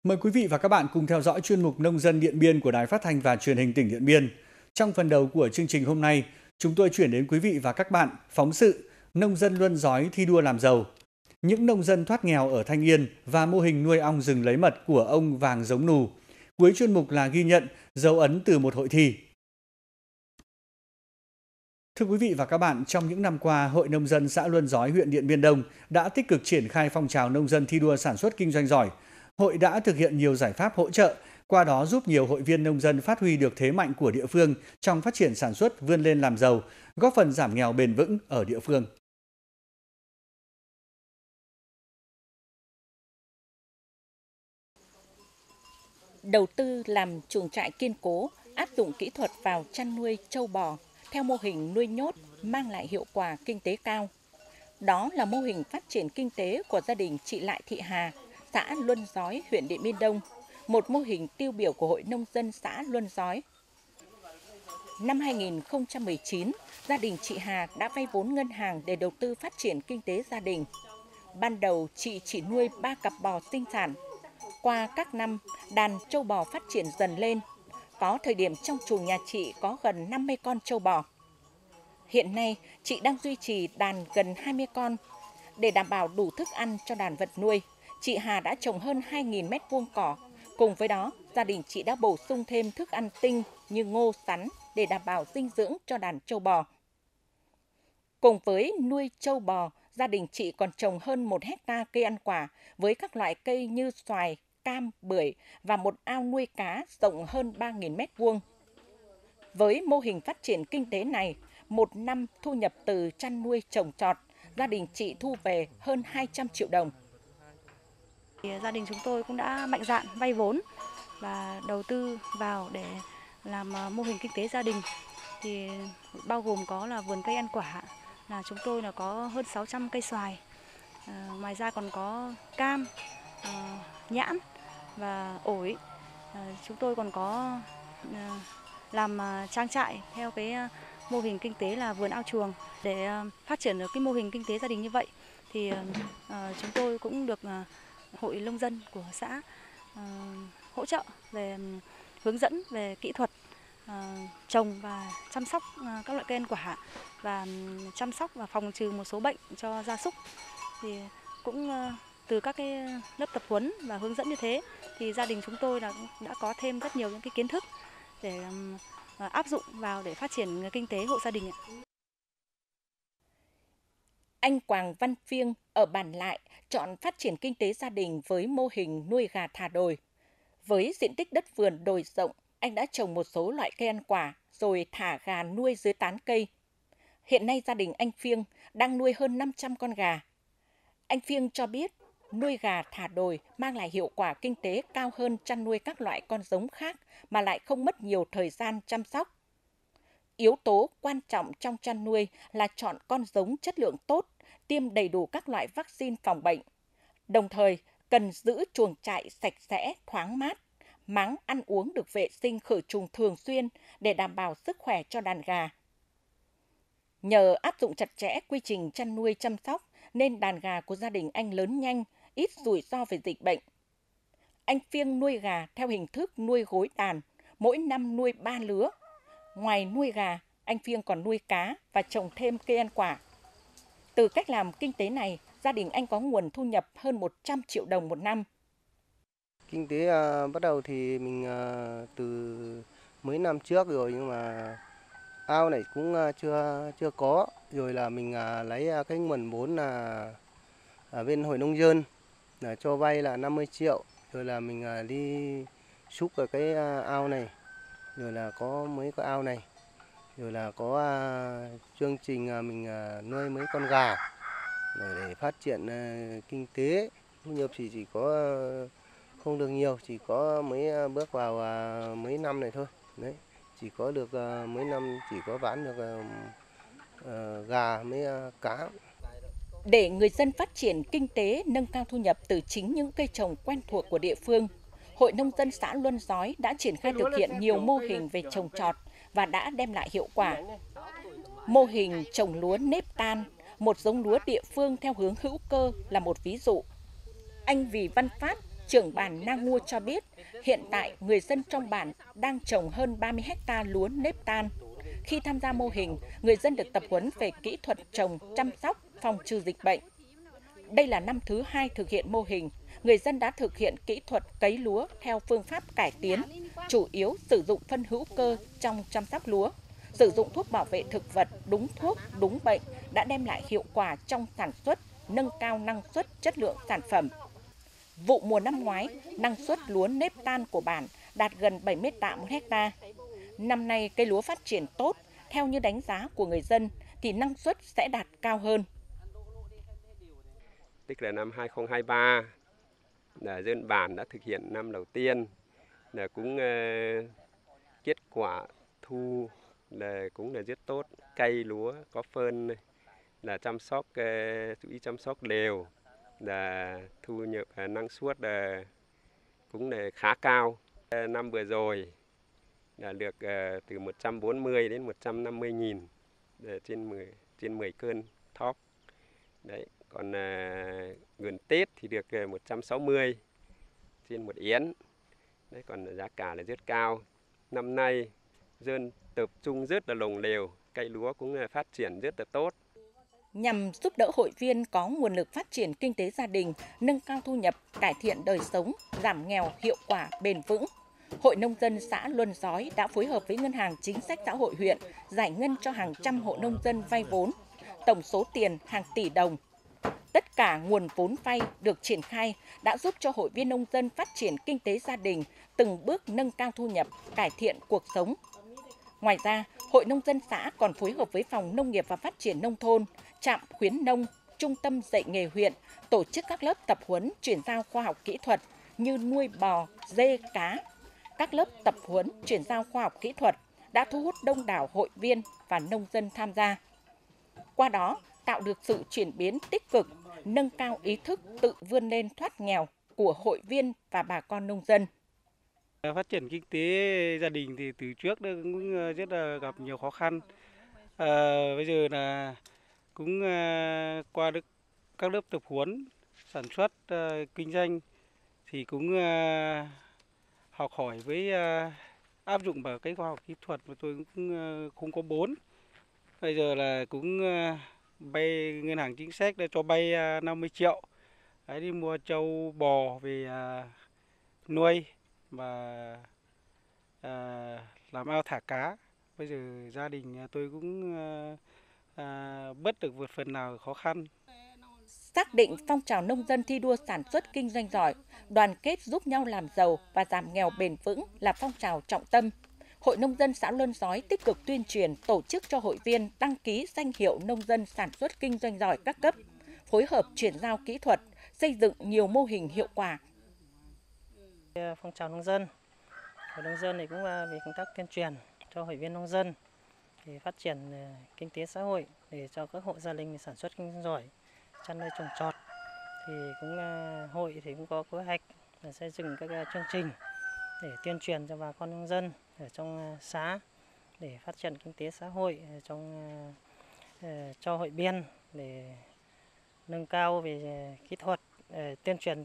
Mời quý vị và các bạn cùng theo dõi chuyên mục Nông dân Điện Biên của Đài Phát thanh và Truyền hình tỉnh Điện Biên. Trong phần đầu của chương trình hôm nay, chúng tôi chuyển đến quý vị và các bạn phóng sự Nông dân Luân Giói thi đua làm giàu, những nông dân thoát nghèo ở Thanh Yên và mô hình nuôi ong rừng lấy mật của ông Vàng Giống Nù. Cuối chuyên mục là ghi nhận dấu ấn từ một hội thi. Thưa quý vị và các bạn, trong những năm qua, Hội Nông dân xã Luân Giói, huyện Điện Biên Đông đã tích cực triển khai phong trào nông dân thi đua sản xuất kinh doanh giỏi. Hội đã thực hiện nhiều giải pháp hỗ trợ, qua đó giúp nhiều hội viên nông dân phát huy được thế mạnh của địa phương trong phát triển sản xuất, vươn lên làm giàu, góp phần giảm nghèo bền vững ở địa phương. Đầu tư làm chuồng trại kiên cố, áp dụng kỹ thuật vào chăn nuôi trâu bò theo mô hình nuôi nhốt mang lại hiệu quả kinh tế cao. Đó là mô hình phát triển kinh tế của gia đình chị Lại Thị Hà, xã Luân Giói, huyện Điện Biên Đông, một mô hình tiêu biểu của Hội Nông dân xã Luân Giói. Năm 2019, gia đình chị Hà đã vay vốn ngân hàng để đầu tư phát triển kinh tế gia đình. Ban đầu chị chỉ nuôi 3 cặp bò sinh sản. Qua các năm, đàn trâu bò phát triển dần lên. Có thời điểm trong chuồng nhà chị có gần 50 con trâu bò. Hiện nay, chị đang duy trì đàn gần 20 con. Để đảm bảo đủ thức ăn cho đàn vật nuôi, chị Hà đã trồng hơn 2.000 mét vuông cỏ. Cùng với đó, gia đình chị đã bổ sung thêm thức ăn tinh như ngô, sắn để đảm bảo dinh dưỡng cho đàn trâu bò. Cùng với nuôi trâu bò, gia đình chị còn trồng hơn 1 hectare cây ăn quả với các loại cây như xoài, cam, bưởi và một ao nuôi cá rộng hơn 3.000 mét vuông. Với mô hình phát triển kinh tế này, một năm thu nhập từ chăn nuôi trồng trọt, gia đình chị thu về hơn 200 triệu đồng. Gia đình chúng tôi cũng đã mạnh dạn vay vốn và đầu tư vào để làm mô hình kinh tế gia đình. Thì bao gồm có là vườn cây ăn quả, là chúng tôi là có hơn 600 cây xoài. Ngoài ra còn có cam, nhãn và ổi. Chúng tôi còn có làm trang trại theo cái mô hình kinh tế là vườn ao chuồng. Để phát triển được cái mô hình kinh tế gia đình như vậy thì chúng tôi cũng được Hội nông dân của xã hỗ trợ về hướng dẫn về kỹ thuật trồng và chăm sóc các loại cây ăn quả và chăm sóc và phòng trừ một số bệnh cho gia súc. Thì cũng từ các cái lớp tập huấn và hướng dẫn như thế thì gia đình chúng tôi đã có thêm rất nhiều những cái kiến thức để áp dụng vào để phát triển kinh tế hộ gia đình. Anh Quảng Văn Phiêng ở bản Lại chọn phát triển kinh tế gia đình với mô hình nuôi gà thả đồi. Với diện tích đất vườn đồi rộng, anh đã trồng một số loại cây ăn quả rồi thả gà nuôi dưới tán cây. Hiện nay gia đình anh Phiêng đang nuôi hơn 500 con gà. Anh Phiêng cho biết nuôi gà thả đồi mang lại hiệu quả kinh tế cao hơn chăn nuôi các loại con giống khác mà lại không mất nhiều thời gian chăm sóc. Yếu tố quan trọng trong chăn nuôi là chọn con giống chất lượng tốt, tiêm đầy đủ các loại vaccine phòng bệnh. Đồng thời, cần giữ chuồng trại sạch sẽ, thoáng mát, máng ăn uống được vệ sinh khử trùng thường xuyên để đảm bảo sức khỏe cho đàn gà. Nhờ áp dụng chặt chẽ quy trình chăn nuôi chăm sóc nên đàn gà của gia đình anh lớn nhanh, ít rủi ro về dịch bệnh. Anh Phiêng nuôi gà theo hình thức nuôi gối đàn, mỗi năm nuôi 3 lứa. Ngoài nuôi gà, anh Phiêng còn nuôi cá và trồng thêm cây ăn quả. Từ cách làm kinh tế này, gia đình anh có nguồn thu nhập hơn 100 triệu đồng một năm. Kinh tế bắt đầu thì mình từ mấy năm trước rồi, nhưng mà ao này cũng chưa có. Rồi là mình lấy cái nguồn vốn là ở bên Hội Nông dân là cho vay là 50 triệu. Rồi là mình đi xúc ở cái ao này. Rồi là có mấy cái ao này. Rồi là có chương trình mình nuôi mấy con gà để phát triển kinh tế. Thu nhập thì chỉ có không được nhiều, chỉ có mới bước vào mấy năm này thôi. Đấy, chỉ có được mấy năm chỉ có bán được gà với cá. Để người dân phát triển kinh tế, nâng cao thu nhập từ chính những cây trồng quen thuộc của địa phương, Hội Nông dân xã Luân Giói đã triển khai thực hiện nhiều mô hình về trồng trọt và đã đem lại hiệu quả. Mô hình trồng lúa nếp tan, một giống lúa địa phương theo hướng hữu cơ là một ví dụ. Anh Vì Văn Phát, trưởng bản Na Ngua cho biết, hiện tại người dân trong bản đang trồng hơn 30 ha lúa nếp tan. Khi tham gia mô hình, người dân được tập huấn về kỹ thuật trồng, chăm sóc, phòng trừ dịch bệnh. Đây là năm thứ 2 thực hiện mô hình. Người dân đã thực hiện kỹ thuật cấy lúa theo phương pháp cải tiến, chủ yếu sử dụng phân hữu cơ trong chăm sóc lúa. Sử dụng thuốc bảo vệ thực vật đúng thuốc, đúng bệnh đã đem lại hiệu quả trong sản xuất, nâng cao năng suất, chất lượng sản phẩm. Vụ mùa năm ngoái, năng suất lúa nếp tan của bản đạt gần 70 tạ một ha. Năm nay cây lúa phát triển tốt, theo như đánh giá của người dân thì năng suất sẽ đạt cao hơn. Tức là năm 2023 là dân bản đã thực hiện năm đầu tiên, là cũng kết quả thu là cũng là rất tốt, cây lúa có phân là chăm sóc, chú ý chăm sóc đều, là thu nhập năng suất là cũng là khá cao. Năm vừa rồi là được từ 140 đến 150 nghìn trên 10 cân thóc. Đấy, còn gần Tết thì được 160 trên một yến. Đấy, còn giá cả là rất cao. Năm nay dân tập trung rất là đồng đều, cây lúa cũng phát triển rất là tốt. Nhằm giúp đỡ hội viên có nguồn lực phát triển kinh tế gia đình, nâng cao thu nhập, cải thiện đời sống, giảm nghèo hiệu quả, bền vững, Hội Nông dân xã Luân Giói đã phối hợp với Ngân hàng Chính sách Xã hội huyện giải ngân cho hàng trăm hộ nông dân vay vốn, tổng số tiền hàng tỷ đồng. Tất cả nguồn vốn vay được triển khai đã giúp cho hội viên nông dân phát triển kinh tế gia đình, từng bước nâng cao thu nhập, cải thiện cuộc sống. Ngoài ra, Hội Nông dân xã còn phối hợp với Phòng Nông nghiệp và Phát triển Nông thôn, Trạm khuyến nông, Trung tâm dạy nghề huyện tổ chức các lớp tập huấn chuyển giao khoa học kỹ thuật như nuôi bò, dê, cá. Các lớp tập huấn chuyển giao khoa học kỹ thuật đã thu hút đông đảo hội viên và nông dân tham gia. Qua đó, tạo được sự chuyển biến tích cực, nâng cao ý thức tự vươn lên thoát nghèo của hội viên và bà con nông dân. Phát triển kinh tế gia đình thì từ trước đó cũng rất là gặp nhiều khó khăn. Bây giờ là cũng qua được các lớp tập huấn sản xuất kinh doanh thì cũng học hỏi với áp dụng vào cái khoa học kỹ thuật mà tôi cũng không có vốn. Bây giờ là cũng vay ngân hàng chính sách để cho vay 50 triệu đấy, đi mua trâu bò về nuôi và làm ao thả cá. Bây giờ gia đình tôi cũng bớt được vượt phần nào khó khăn. Xác định phong trào nông dân thi đua sản xuất kinh doanh giỏi, đoàn kết giúp nhau làm giàu và giảm nghèo bền vững là phong trào trọng tâm. Hội Nông dân xã Luân Giói tích cực tuyên truyền, tổ chức cho hội viên đăng ký danh hiệu nông dân sản xuất kinh doanh giỏi các cấp, phối hợp chuyển giao kỹ thuật, xây dựng nhiều mô hình hiệu quả. Phong trào nông dân, Hội Nông dân này cũng về công tác tuyên truyền cho hội viên nông dân để phát triển kinh tế xã hội, để cho các hộ gia đình sản xuất kinh doanh giỏi, chăn nuôi trồng trọt. Thì cũng hội thì cũng có kế hoạch để xây dựng các chương trình để tuyên truyền cho bà con nông dân ở trong xã để phát triển kinh tế xã hội cho hội viên, để nâng cao về kỹ thuật, tuyên truyền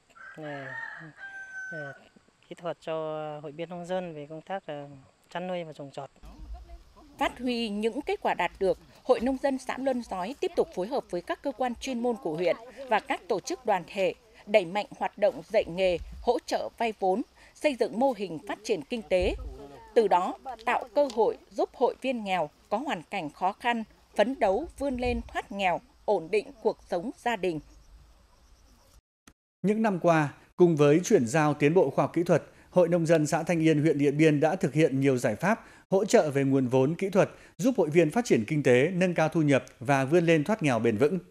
kỹ thuật cho hội viên nông dân về công tác chăn nuôi và trồng trọt. Phát huy những kết quả đạt được, Hội Nông dân xã Luân Giói tiếp tục phối hợp với các cơ quan chuyên môn của huyện và các tổ chức đoàn thể, đẩy mạnh hoạt động dạy nghề, hỗ trợ vay vốn, xây dựng mô hình phát triển kinh tế. Từ đó, tạo cơ hội giúp hội viên nghèo có hoàn cảnh khó khăn, phấn đấu vươn lên thoát nghèo, ổn định cuộc sống gia đình. Những năm qua, cùng với chuyển giao tiến bộ khoa học kỹ thuật, Hội Nông dân xã Thanh Yên, huyện Điện Biên đã thực hiện nhiều giải pháp hỗ trợ về nguồn vốn kỹ thuật, giúp hội viên phát triển kinh tế, nâng cao thu nhập và vươn lên thoát nghèo bền vững.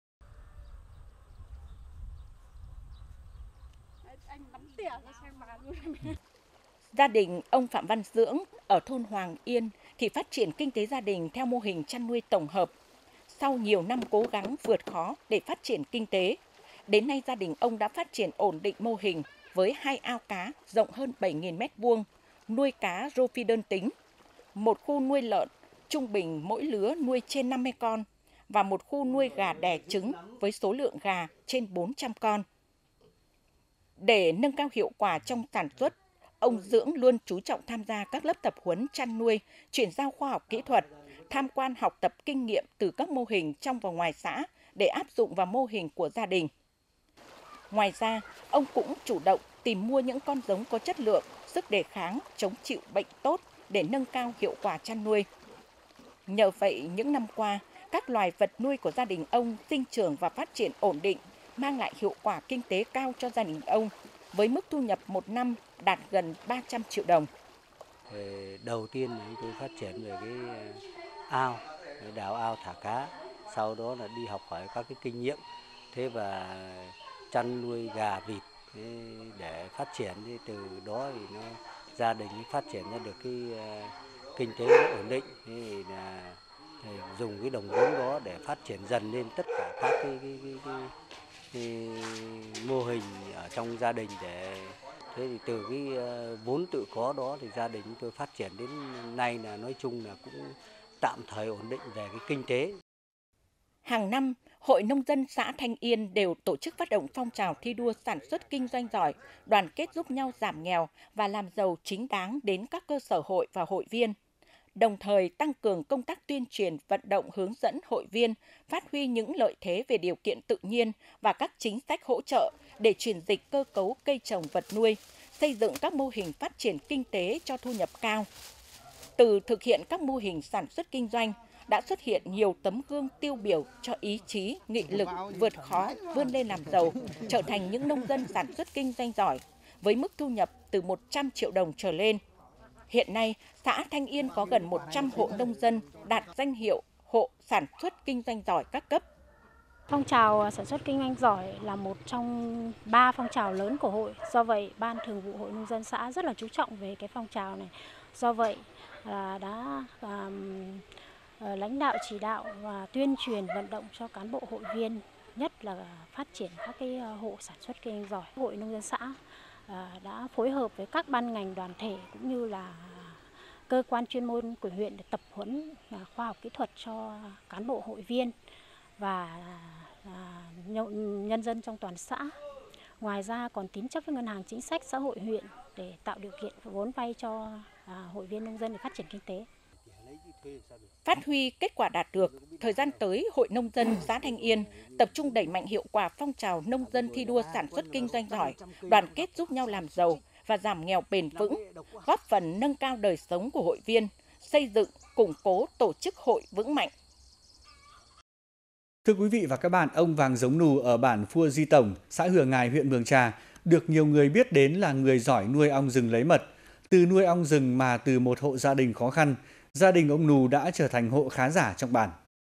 Gia đình ông Phạm Văn Dưỡng ở thôn Hoàng Yên thì phát triển kinh tế gia đình theo mô hình chăn nuôi tổng hợp. Sau nhiều năm cố gắng vượt khó để phát triển kinh tế, đến nay gia đình ông đã phát triển ổn định mô hình với 2 ao cá rộng hơn 7.000 m², nuôi cá rô phi đơn tính, một khu nuôi lợn, trung bình mỗi lứa nuôi trên 50 con và một khu nuôi gà đẻ trứng với số lượng gà trên 400 con. Để nâng cao hiệu quả trong sản xuất, ông Dưỡng luôn chú trọng tham gia các lớp tập huấn chăn nuôi, chuyển giao khoa học kỹ thuật, tham quan học tập kinh nghiệm từ các mô hình trong và ngoài xã để áp dụng vào mô hình của gia đình. Ngoài ra, ông cũng chủ động tìm mua những con giống có chất lượng, sức đề kháng, chống chịu bệnh tốt để nâng cao hiệu quả chăn nuôi. Nhờ vậy, những năm qua, các loài vật nuôi của gia đình ông sinh trưởng và phát triển ổn định, mang lại hiệu quả kinh tế cao cho gia đình ông, với mức thu nhập một năm đạt gần 300 triệu đồng. Đầu tiên là chúng tôi phát triển về cái ao, đào ao thả cá, sau đó là đi học hỏi các cái kinh nghiệm, thế và chăn nuôi gà vịt để phát triển, từ đó thì gia đình phát triển ra được cái kinh tế ổn định, thì là dùng cái đồng vốn đó để phát triển dần lên tất cả các cái mô hình ở trong gia đình. Thế thì từ cái vốn tự có đó thì gia đình tôi phát triển đến nay là nói chung là cũng tạm thời ổn định về cái kinh tế. Hàng năm, Hội Nông dân xã Thanh Yên đều tổ chức phát động phong trào thi đua sản xuất kinh doanh giỏi, đoàn kết giúp nhau giảm nghèo và làm giàu chính đáng đến các cơ sở hội và hội viên. Đồng thời tăng cường công tác tuyên truyền, vận động hướng dẫn hội viên phát huy những lợi thế về điều kiện tự nhiên và các chính sách hỗ trợ để chuyển dịch cơ cấu cây trồng vật nuôi, xây dựng các mô hình phát triển kinh tế cho thu nhập cao. Từ thực hiện các mô hình sản xuất kinh doanh, đã xuất hiện nhiều tấm gương tiêu biểu cho ý chí, nghị lực, vượt khó, vươn lên làm giàu, trở thành những nông dân sản xuất kinh doanh giỏi, với mức thu nhập từ 100 triệu đồng trở lên. Hiện nay, xã Thanh Yên có gần 100 hộ nông dân đạt danh hiệu hộ sản xuất kinh doanh giỏi các cấp. Phong trào sản xuất kinh doanh giỏi là một trong 3 phong trào lớn của hội. Do vậy, Ban Thường vụ Hội Nông dân xã rất là chú trọng về cái phong trào này. Do vậy, đã lãnh đạo chỉ đạo và tuyên truyền vận động cho cán bộ hội viên, nhất là phát triển các cái hộ sản xuất kinh doanh giỏi. Hội Nông dân xã đã phối hợp với các ban ngành đoàn thể cũng như là cơ quan chuyên môn của huyện để tập huấn khoa học kỹ thuật cho cán bộ hội viên và nhân dân trong toàn xã. Ngoài ra còn tín chấp với Ngân hàng Chính sách Xã hội huyện để tạo điều kiện vốn vay cho hội viên nông dân để phát triển kinh tế. Phát huy kết quả đạt được, thời gian tới, Hội Nông dân xã Thanh Yên tập trung đẩy mạnh hiệu quả phong trào nông dân thi đua sản xuất kinh doanh giỏi, đoàn kết giúp nhau làm giàu và giảm nghèo bền vững, góp phần nâng cao đời sống của hội viên, xây dựng, củng cố tổ chức hội vững mạnh. Thưa quý vị và các bạn, ông Vàng Giống Nù ở bản Phua Di Tổng, xã Hừa Ngài, huyện Mường Trà, được nhiều người biết đến là người giỏi nuôi ong rừng lấy mật. Từ nuôi ong rừng mà từ một hộ gia đình khó khăn, gia đình ông Nù đã trở thành hộ khá giả trong bản.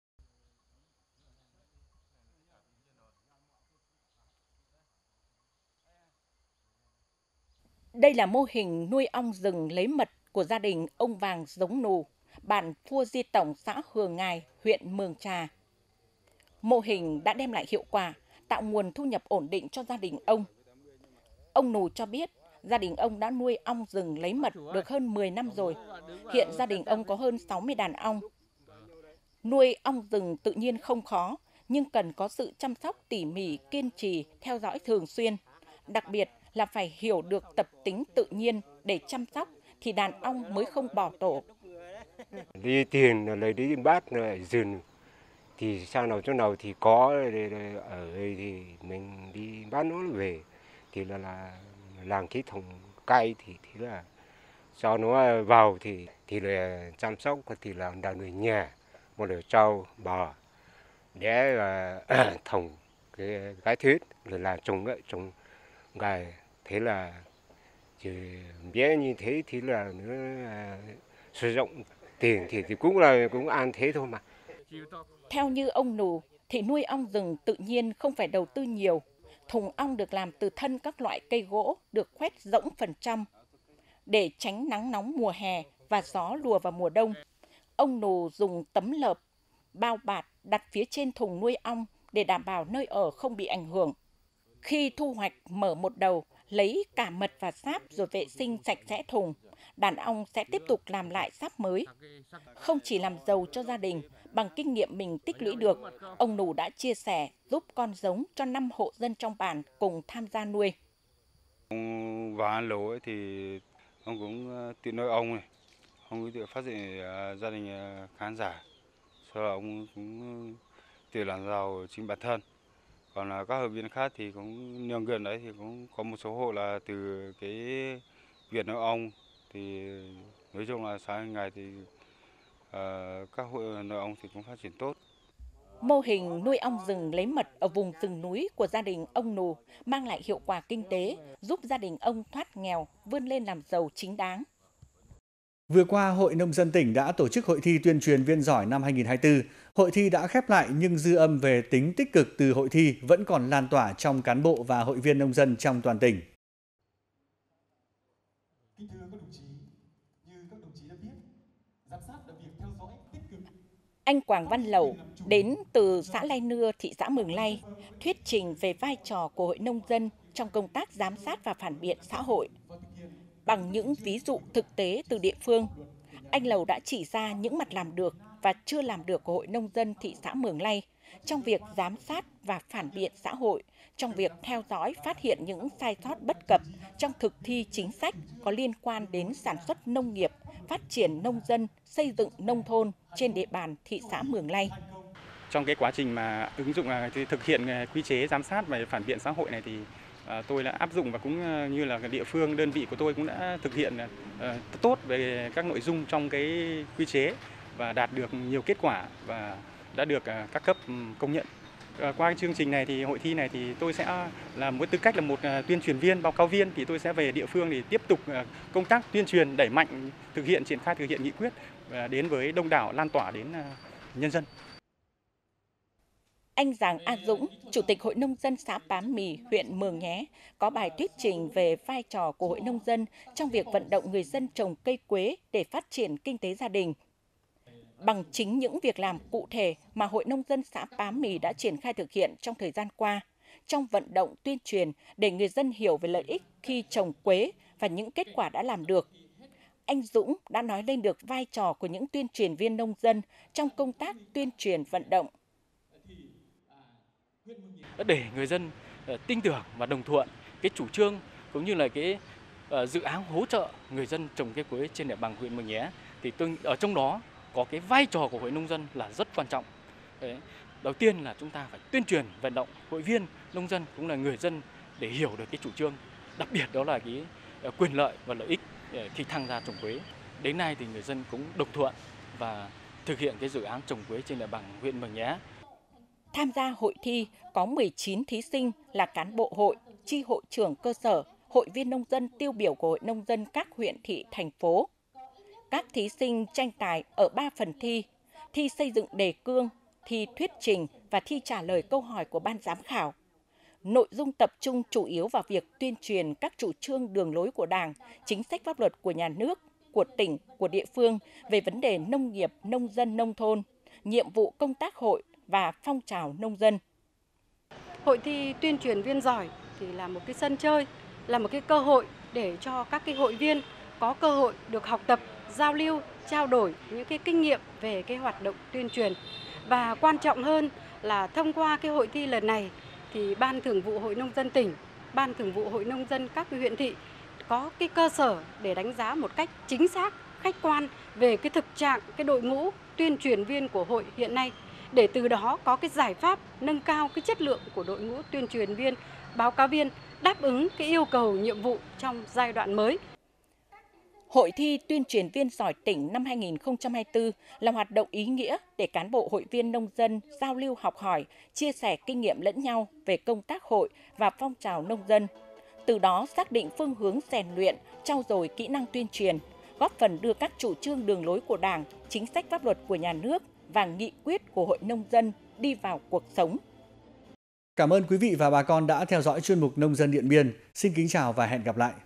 Đây là mô hình nuôi ong rừng lấy mật của gia đình ông Vàng Giống Nù, bản Phua Di Tổng, xã Hừa Ngài, huyện Mường Trà. Mô hình đã đem lại hiệu quả, tạo nguồn thu nhập ổn định cho gia đình ông. Ông Nù cho biết, gia đình ông đã nuôi ong rừng lấy mật được hơn 10 năm rồi. Hiện gia đình ông có hơn 60 đàn ong. Nuôi ong rừng tự nhiên không khó, nhưng cần có sự chăm sóc tỉ mỉ, kiên trì, theo dõi thường xuyên. Đặc biệt là phải hiểu được tập tính tự nhiên để chăm sóc thì đàn ong mới không bỏ tổ. Đi tiền lấy đi bát rừng thì sao nào chỗ nào thì có ở đây thì mình đi bán nó về thì là làm cái thùng cây thì là cho nó vào thì là chăm sóc thì là đàn người nhà một là trâu bò để là thùng cái thuyết rồi là trồng gài, thế là chỉ bé như thế thì là nó sử dụng tiền thì cũng ăn thế thôi mà. Theo như ông Nù thì nuôi ong rừng tự nhiên không phải đầu tư nhiều. Thùng ong được làm từ thân các loại cây gỗ được khoét rỗng phần trăm để tránh nắng nóng mùa hè và gió lùa vào mùa đông. Ông Nù dùng tấm lợp bao bạt đặt phía trên thùng nuôi ong để đảm bảo nơi ở không bị ảnh hưởng. Khi thu hoạch, mở một đầu, lấy cả mật và sáp rồi vệ sinh sạch sẽ thùng. Đàn ong sẽ tiếp tục làm lại sáp mới. Không chỉ làm giàu cho gia đình, bằng kinh nghiệm mình tích lũy được, ông Nù đã chia sẻ giúp con giống cho 5 hộ dân trong bản cùng tham gia nuôi. ông vào An Lố ấy thì ông cũng tự nuôi ong này, ông cũng tự phát triển gia đình khán giả, sau đó ông cũng tự làm giàu chính bản thân. Còn là các hội viên khác thì cũng nhường gần đấy thì cũng có một số hộ là từ cái việc nuôi ong, thì nói chung là sau ngày thì các hộ nuôi ong thì cũng phát triển tốt. Mô hình nuôi ong rừng lấy mật ở vùng rừng núi của gia đình ông Nù mang lại hiệu quả kinh tế, giúp gia đình ông thoát nghèo, vươn lên làm giàu chính đáng. Vừa qua, Hội Nông dân tỉnh đã tổ chức hội thi tuyên truyền viên giỏi năm 2024. Hội thi đã khép lại nhưng dư âm về tính tích cực từ hội thi vẫn còn lan tỏa trong cán bộ và hội viên nông dân trong toàn tỉnh. Kính thưa các đồng chí, như các đồng chí đã biết, giám sát là việc theo dõi tích cực. Anh Quảng Văn Lẩu đến từ xã Lai Nưa, thị xã Mường Lay, thuyết trình về vai trò của hội nông dân trong công tác giám sát và phản biện xã hội. Bằng những ví dụ thực tế từ địa phương, anh Lẩu đã chỉ ra những mặt làm được và chưa làm được của Hội Nông dân thị xã Mường Lay trong việc giám sát và phản biện xã hội, trong việc theo dõi phát hiện những sai sót bất cập trong thực thi chính sách có liên quan đến sản xuất nông nghiệp, phát triển nông dân, xây dựng nông thôn trên địa bàn thị xã Mường Lay. Trong cái quá trình mà ứng dụng thực hiện quy chế giám sát và phản biện xã hội này thì tôi đã áp dụng và cũng như là địa phương, đơn vị của tôi cũng đã thực hiện tốt về các nội dung trong cái quy chế và đạt được nhiều kết quả và đã được các cấp công nhận. Qua chương trình này thì hội thi này thì tôi sẽ làm với tư cách là một tuyên truyền viên, báo cáo viên, thì tôi sẽ về địa phương để tiếp tục công tác tuyên truyền, đẩy mạnh triển khai thực hiện nghị quyết và đến với đông đảo, lan tỏa đến nhân dân. Anh Giàng A Dũng, Chủ tịch Hội Nông dân xã Pán Mì, huyện Mường Nhé, có bài thuyết trình về vai trò của Hội Nông dân trong việc vận động người dân trồng cây quế để phát triển kinh tế gia đình. Bằng chính những việc làm cụ thể mà Hội Nông dân xã Pán Mì đã triển khai thực hiện trong thời gian qua, trong vận động tuyên truyền để người dân hiểu về lợi ích khi trồng quế và những kết quả đã làm được. Anh Dũng đã nói lên được vai trò của những tuyên truyền viên nông dân trong công tác tuyên truyền vận động. Để người dân tin tưởng và đồng thuận cái chủ trương cũng như là cái dự án hỗ trợ người dân trồng cây quế trên địa bàn huyện Mường Nhé, thì ở trong đó có cái vai trò của Hội Nông dân là rất quan trọng. Đấy. Đầu tiên là chúng ta phải tuyên truyền vận động hội viên nông dân cũng là người dân để hiểu được cái chủ trương, đặc biệt đó là cái quyền lợi và lợi ích khi tham gia trồng quế. Đến nay thì người dân cũng đồng thuận và thực hiện cái dự án trồng quế trên địa bàn huyện Mường Nhé. Tham gia hội thi có 19 thí sinh là cán bộ hội, chi hội trưởng cơ sở, hội viên nông dân tiêu biểu của Hội Nông dân các huyện, thị, thành phố. Các thí sinh tranh tài ở 3 phần thi: thi xây dựng đề cương, thi thuyết trình và thi trả lời câu hỏi của ban giám khảo. Nội dung tập trung chủ yếu vào việc tuyên truyền các chủ trương đường lối của Đảng, chính sách pháp luật của nhà nước, của tỉnh, của địa phương về vấn đề nông nghiệp, nông dân, nông thôn, nhiệm vụ công tác hội và phong trào nông dân. Hội thi tuyên truyền viên giỏi thì là một cái sân chơi, là một cái cơ hội để cho các cái hội viên có cơ hội được học tập, giao lưu, trao đổi những cái kinh nghiệm về cái hoạt động tuyên truyền. Và quan trọng hơn là thông qua cái hội thi lần này thì Ban Thường vụ Hội Nông dân tỉnh, Ban Thường vụ Hội Nông dân các huyện thị có cái cơ sở để đánh giá một cách chính xác, khách quan về cái thực trạng cái đội ngũ tuyên truyền viên của hội hiện nay, để từ đó có cái giải pháp nâng cao cái chất lượng của đội ngũ tuyên truyền viên, báo cáo viên đáp ứng cái yêu cầu nhiệm vụ trong giai đoạn mới. Hội thi tuyên truyền viên giỏi tỉnh năm 2024 là hoạt động ý nghĩa để cán bộ hội viên nông dân giao lưu học hỏi, chia sẻ kinh nghiệm lẫn nhau về công tác hội và phong trào nông dân. Từ đó xác định phương hướng rèn luyện, trau dồi kỹ năng tuyên truyền, góp phần đưa các chủ trương đường lối của Đảng, chính sách pháp luật của nhà nước và nghị quyết của Hội Nông dân đi vào cuộc sống. Cảm ơn quý vị và bà con đã theo dõi chuyên mục Nông dân Điện Biên. Xin kính chào và hẹn gặp lại.